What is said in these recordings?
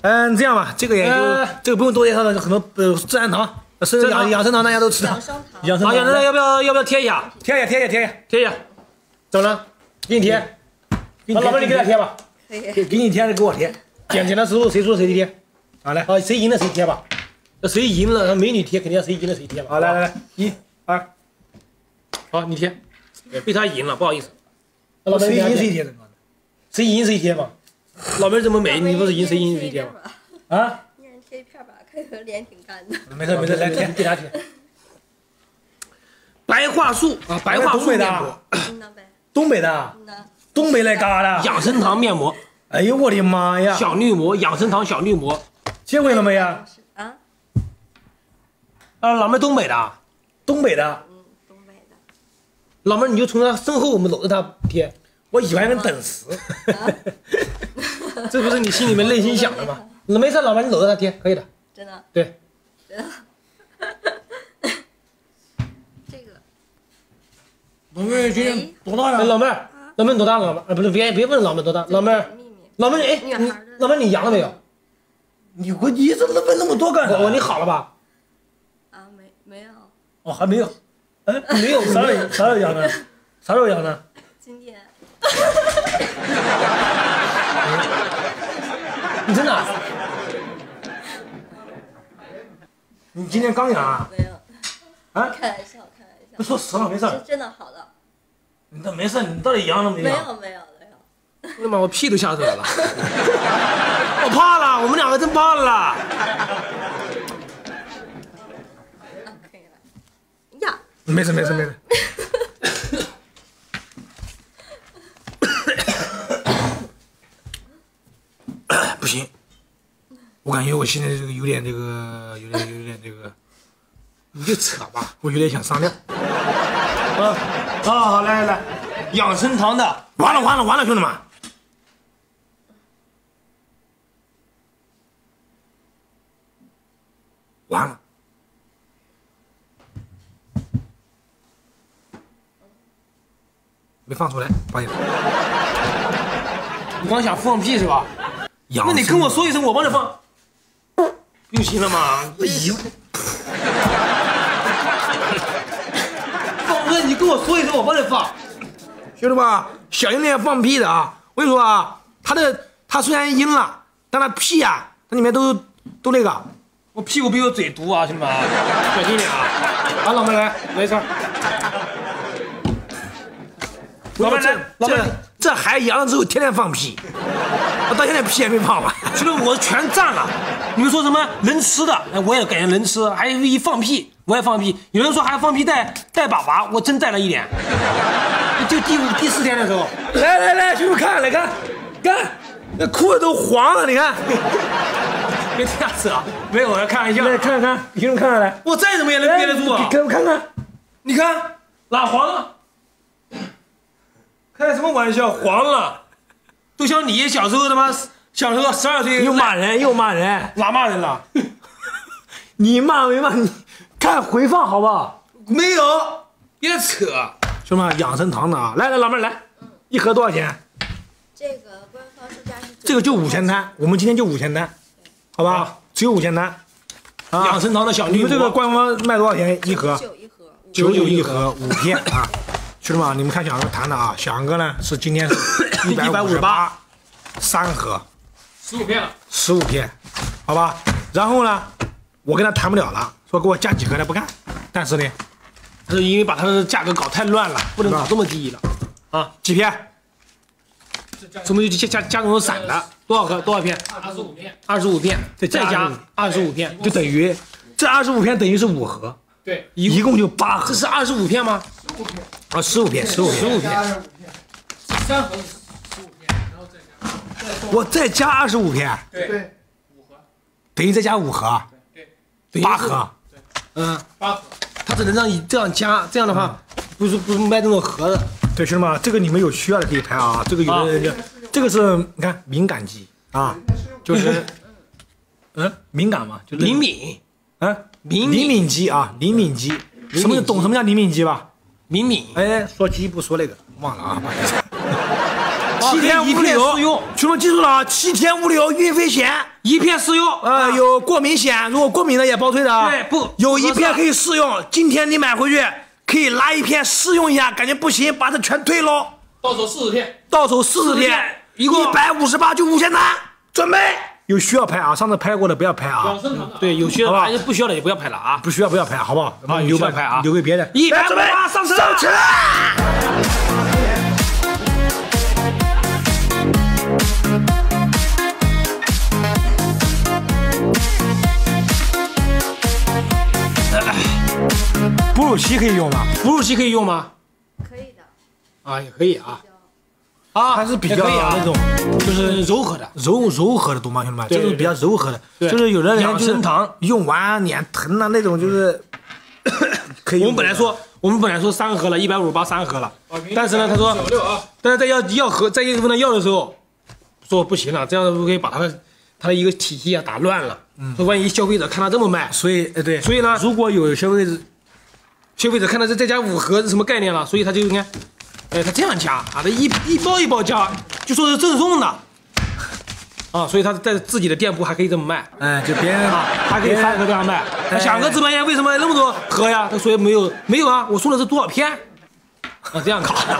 这样吧，这个也就这个不用多介绍了，很多自然堂、养生堂大家都知道。养生堂要不要贴一下？贴一下。怎么了？给你贴。老妹，你给他贴吧。可以。给你贴还是给我贴？捡钱的时候谁输谁贴。好来，谁赢了谁贴吧。谁赢了，让美女贴，肯定要谁赢了谁贴吧。好，来，1、2，好，你贴。被他赢了，不好意思。老妹，谁赢谁贴的？谁赢谁贴嘛。老妹这么美，你不是赢谁赢谁贴吗？啊？一人贴一片吧，看有脸挺干的。没事，来贴，给他贴。白桦树啊，白桦树面膜。东北的。东北来嘎的。养生堂面膜。哎呦我的妈呀！小绿膜，养生堂小绿膜。见过了没呀？老妹东北的。东北的。老妹你就从他身后我们搂着他贴。我以为还能等死。这不是你心里面内心想的吗？没事，老妹你搂着他贴，可以的。真的？对。真的。这个。老妹今年多大呀？老妹多大了？不是，别问老妹多大。老妹哎，老妹你阳了没有？你这问那么多干啥？你好了吧？啊，没有。哦，还没有。哎，没有，啥时候阳的？啥时候阳的？今天。你真的？你今天刚阳啊？没有。啊？开玩笑。不说实话，没事。真的好的。你这没事，你到底阳了没有？没有。我的妈，我屁都吓出来了。我怕了，我们两个真怕了。可以了。呀。没事。不行，我感觉我现在这个有点你就扯吧，我有点想上吊。好，来，养生堂的，完了，兄弟们，完了，没放出来，不好意思。你刚想放屁是吧？那你跟我说一声，我帮你放，不就行了吗？哎呦，放哥，你跟我说一声，我帮你放。兄弟们，小心点放屁的啊！我跟你说啊，他虽然阴了，但他屁啊，它里面都那个。我屁股比我嘴毒啊，兄弟们，小心点啊！好，老妹来，没事。老妹来，这孩子阳了之后天天放屁，我到现在屁也没放完。兄弟，我全占了。你们说什么能吃的，我也感觉能吃，还一放屁我也放屁。有人说还放屁带粑粑，我真带了一点。就第4天的时候，来，兄弟看，来看，那裤子都黄了，你看。别这样子啊！没有，我要开玩笑。来看，兄弟看来，我再怎么也能憋得住啊！给我看看，你看哪黄了？开什么玩笑？黄了，都像你小时候他妈小时候12岁又骂人，哪骂人了？你骂没骂？你看回放好不好？没有，别扯。兄弟们，养生堂的啊！来，老妹来，一盒多少钱？这个官方售价是这个就5000单，我们今天就5000单，好吧？只有5000单。养生堂的小绿膜，你们这个官方卖多少钱一盒？99一盒，5片啊！兄弟们，你们看小杨哥谈的啊，小杨哥呢是今天是158，3盒，15片了，15片，好吧？然后呢，我跟他谈不了了，说给我加几盒他不干，但是呢，是因为把他的价格搞太乱了，不能搞这么低了啊！几片？什么就加这种散的，多少盒？多少片？25片，再加25片，就等于这25片等于是5盒。对，一共就8盒。这是25片吗？15片。啊，15片。3盒是15片，然后我再加25片。对，5盒。等于再加5盒。对，8盒。对，8盒。他只能让你这样加，这样的话，不是卖这种盒的。对，兄弟们，这个你们有需要的可以拍啊。这个有的人这个是你看敏感肌啊，就是敏感嘛，就是灵敏。灵敏肌啊，灵敏肌，懂什么叫灵敏肌吧？灵敏，哎，说鸡不说那个，忘了啊，不好意思。 7天无理由试用，兄弟们记住了啊，7天无理由运费险，1片试用，有过敏险，如果过敏的也包退的啊。对，不，有1片可以试用，今天你买回去可以拿1片试用一下，感觉不行，把它全退喽。 到手40片， 到手40片，一共158就5000单，准备。有需要拍啊，上次拍过的不要拍啊。 对，有需要拍，不需要的也不要拍了啊。 不需要拍，好不好？啊，留拍啊，留给别人。 158上车。 哺乳期可以用吗？ 哺乳期可以用吗？ 可以的。 啊，也可以啊。 还是比较那种， 就是柔和的， 柔和的，懂吗，兄弟们？这种比较柔和的，就是有的人养生堂用完脸疼啊那种，就是可以。 我们本来说3盒了，158，3盒了，但是呢，他说，但是在要盒在问他要的时候，说不行了，这样子可以把他的一个体系啊打乱了。说万一消费者看他这么卖， 所以对， 所以呢， 如果有消费者看到再加5盒是什么概念了，所以他就应该。他这样加啊，他一包一包加，就说是赠送的啊，所以他在自己的店铺还可以这么卖，就别人啊还可以3盒这样卖。想个直播间为什么那么多盒呀？他说没有啊，我送的是多少片啊？这样搞的。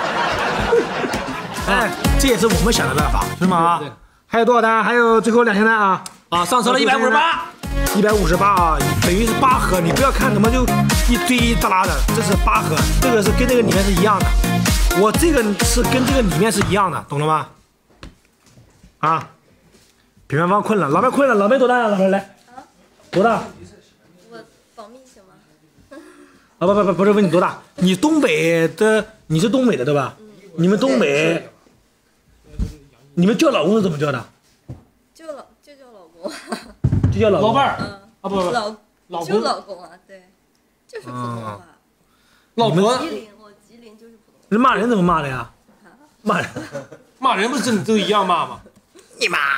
这也是我们想的办法，是吗？还有多少单？还有最后2000单啊！上车了158啊，等于是8盒。你不要看怎么就一堆一大拉的，这是8盒，这个是跟这个里面是一样的。我这个是跟这个里面是一样的，懂了吗？啊，品牌方困了，老妹困了，老妹多大呀？老妹来，多大？ 我保密行吗？ 不是问你多大？你是东北的对吧？你们东北，你们叫老公是怎么叫的？ 就叫老公。 就叫老伴儿不就老公啊，对，就是普通话。 老婆。 吉林就是普通话。 人骂人怎么骂的呀？ 骂人不是都一样骂吗？ 你妈！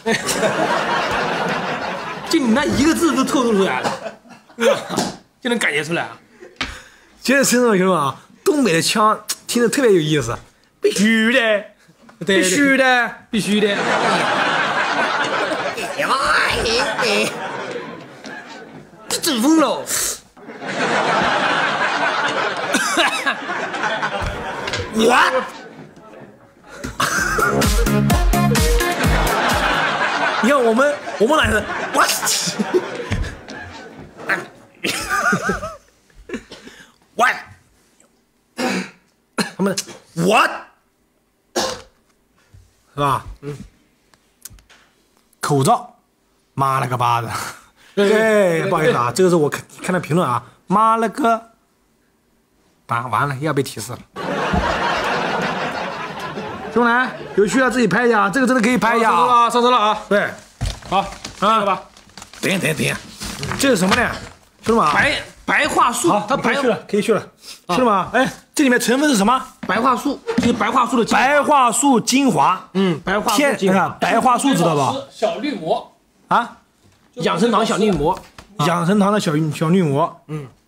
就你那一个字都透露出来了，就能感觉出来啊。 接着听众兄弟啊，东北的腔听着特别有意思，必须的，必须的， 必须的。 阵风喽！我，你看我们哪是我，我，他们我，是吧？口罩，妈了个巴子！不好意思啊，这个是我看的评论啊，妈了个，完了要被提示了。兄弟，有需要自己拍一下，这个真的可以拍一下啊！ 上车了啊！ 对， 好，上了吧？ 等一下，这是什么呢？兄弟们， 白桦树， 它可以去了，兄弟们，这里面成分是什么？ 白桦树，就是白桦树的白桦树精华， 白桦树精华， 白桦树知道吧？ 小绿膜啊， 养生堂小绿膜， 养生堂的小绿膜，